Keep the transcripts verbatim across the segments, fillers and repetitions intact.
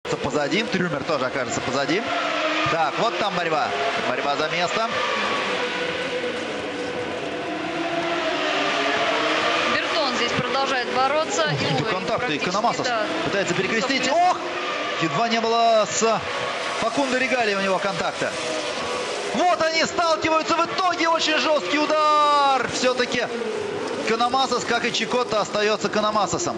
позади. Трюмер тоже окажется позади. Так, вот там борьба. Борьба за место. Бертон здесь продолжает бороться. Какие-то контакты. И Канамасос да. пытается перекрестить. Ох! Едва не было с Факундо Регали у него контакта. Вот они сталкиваются. В итоге очень жесткий удар. Все-таки Канамасос, как и Чикотто, остается Канамасосом.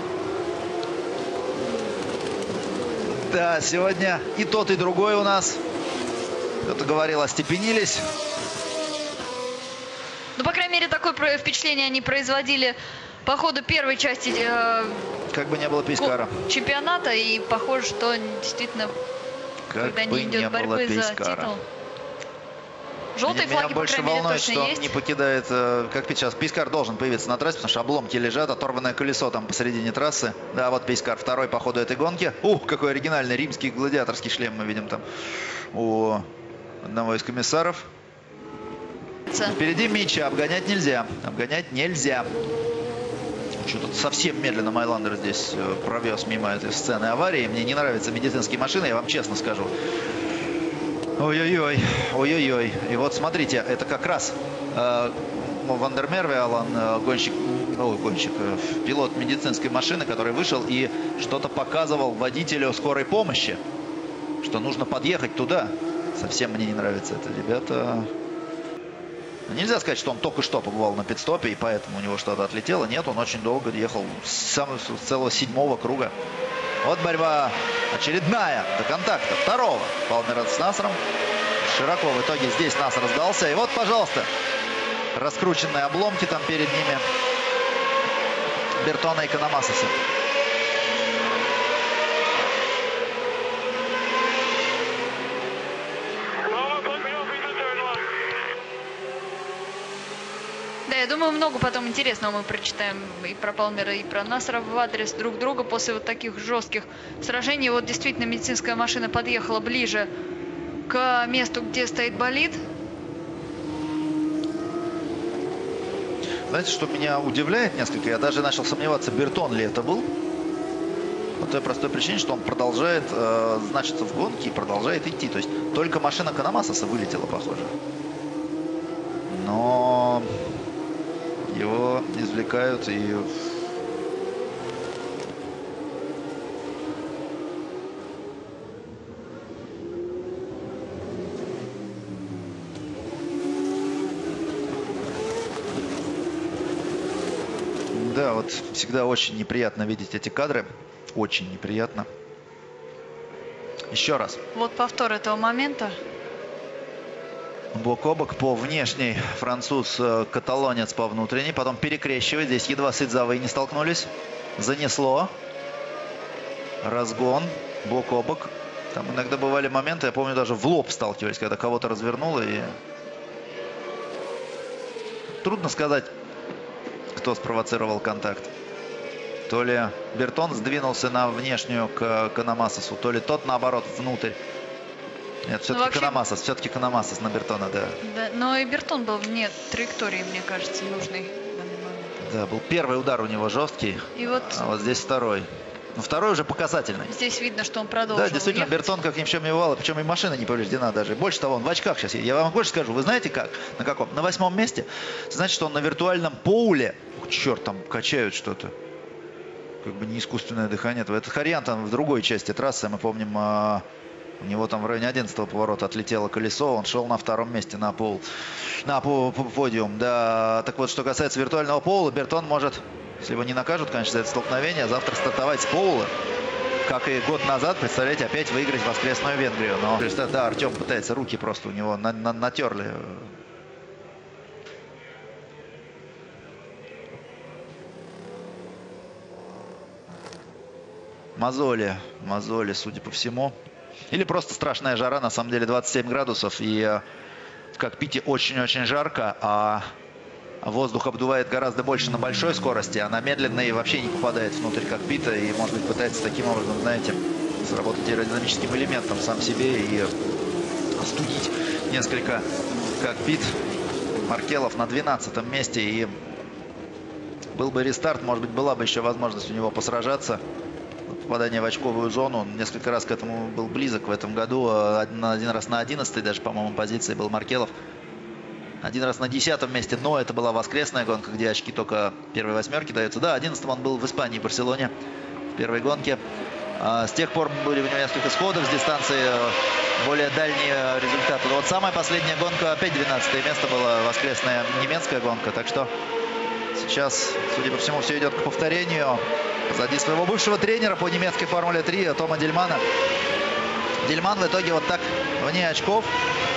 Да, сегодня и тот, и другой у нас, кто-то говорил, остепенились. Ну, по крайней мере, такое впечатление они производили по ходу первой части э, как бы не было Пейскара чемпионата. И похоже, что действительно, как когда бы не идет не борьбы за титул. Желтые меня, флаги, меня больше по крайней волнует, мере, точно что он есть. не покидает, как сейчас, Пейскар должен появиться на трассе, потому что обломки лежат, оторванное колесо там посередине трассы. Да, вот Пейскар, второй по ходу этой гонки. Ух, какой оригинальный римский гладиаторский шлем мы видим там у одного из комиссаров. Впереди Мича, обгонять нельзя, обгонять нельзя. Что-то совсем медленно Майландер здесь провез мимо этой сцены аварии. Мне не нравятся медицинские машины, я вам честно скажу. Ой-ой-ой, ой-ой-ой. И вот смотрите, это как раз э, Ван дер Мерве, Алан, э, гонщик, ой, гонщик, э, пилот медицинской машины, который вышел и что-то показывал водителю скорой помощи, что нужно подъехать туда. Совсем мне не нравится это, ребята. Нельзя сказать, что он только что побывал на пит-стопе, и поэтому у него что-то отлетело. Нет, он очень долго ехал с, самого, с целого седьмого круга. Вот борьба очередная до контакта второго Палмера с Насром. Широко в итоге здесь Наср сдался. И вот, пожалуйста, раскрученные обломки там перед ними Бертона и Канамасоса. Да, я думаю, много потом интересного мы прочитаем и про Палмера, и про Насра в адрес друг друга после вот таких жестких сражений. Вот действительно медицинская машина подъехала ближе к месту, где стоит болид. Знаете, что меня удивляет несколько? Я даже начал сомневаться, Бертон ли это был. По той простой причине, что он продолжает э, значиться в гонке и продолжает идти. То есть только машина Канамасоса вылетела, похоже. Но его извлекают и... Да, вот всегда очень неприятно видеть эти кадры. Очень неприятно. Еще раз. Вот повтор этого момента. Бок о бок по внешней, француз, каталонец по внутренней. Потом перекрещивает. Здесь едва с Идзавой не столкнулись. Занесло. Разгон. Бок о бок. Там иногда бывали моменты, я помню, даже в лоб сталкивались, когда кого-то развернуло. И... Трудно сказать, кто спровоцировал контакт. То ли Бертон сдвинулся на внешнюю к Канамасосу, то ли тот, наоборот, внутрь. Нет, все-таки вообще... Канамасос, все-таки Канамасос на Бертона, да. Да. Но и Бертон был вне траектории, мне кажется, нужной. Да, был первый удар у него жесткий, и вот... а вот здесь второй. Но второй уже показательный. Здесь видно, что он продолжил. Да, действительно, ехать. Бертон как ни в чем не бывало, причем и машина не повреждена даже. Больше того, он в очках сейчас. Я вам больше скажу, вы знаете как? На каком? На восьмом месте. Значит, что он на виртуальном поуле. Ух, черт, там качают что-то. Как бы не искусственное дыхание. Это Харьян там в другой части трассы, мы помним, а, у него там в районе одиннадцатого поворота отлетело колесо, он шел на втором месте на пол, на по, по, подиум. Да, так вот, что касается виртуального поула, Бертон может, если его не накажут, конечно, за это столкновение, завтра стартовать с поула, как и год назад, представляете, опять выиграть воскресную Венгрию. Но, да, Артем пытается, руки просто у него на, на, натерли. Мозоли, мозоли, судя по всему. Или просто страшная жара, на самом деле двадцать семь градусов. И в кокпите очень-очень жарко, а воздух обдувает гораздо больше на большой скорости, а на медленной вообще не попадает внутрь кокпита. И, может быть, пытается таким образом, знаете, сработать аэродинамическим элементом сам себе и остудить несколько кокпит. Маркелов на двенадцатом месте. И был бы рестарт, может быть, была бы еще возможность у него посражаться попадание в очковую зону. Несколько раз к этому был близок в этом году. Один, один раз на одиннадцатой даже, по-моему, позиции был Маркелов. Один раз на десятом месте, но это была воскресная гонка, где очки только первой восьмерки даются. Да, одиннадцатым он был в Испании, в Барселоне, в первой гонке. А с тех пор были у него несколько сходов с дистанции, более дальние результаты. Но вот самая последняя гонка, опять двенадцатое место была, воскресная немецкая гонка. Так что сейчас, судя по всему, все идет к повторению. Позади своего бывшего тренера по немецкой Формуле три Тома Дильмана. Дильман в итоге вот так вне очков